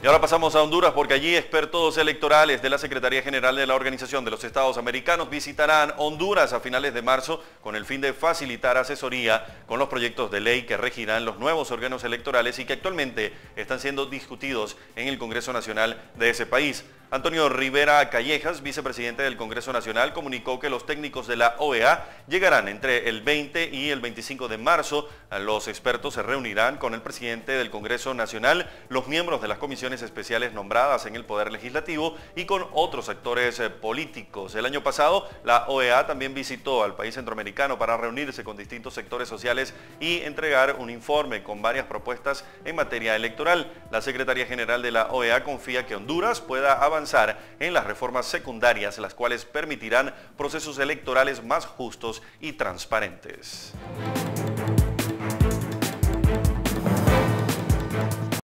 Y ahora pasamos a Honduras porque allí expertos electorales de la Secretaría General de la Organización de los Estados Americanos visitarán Honduras a finales de marzo con el fin de facilitar asesoría con los proyectos de ley que regirán los nuevos órganos electorales y que actualmente están siendo discutidos en el Congreso Nacional de ese país. Antonio Rivera Callejas, vicepresidente del Congreso Nacional, comunicó que los técnicos de la OEA llegarán entre el 20 y el 25 de marzo. Los expertos se reunirán con el presidente del Congreso Nacional, los miembros de las comisiones especiales nombradas en el Poder Legislativo y con otros actores políticos. El año pasado, la OEA también visitó al país centroamericano para reunirse con distintos sectores sociales y entregar un informe con varias propuestas en materia electoral. La Secretaría General de la OEA confía que Honduras pueda avanzar en las reformas secundarias, las cuales permitirán procesos electorales más justos y transparentes.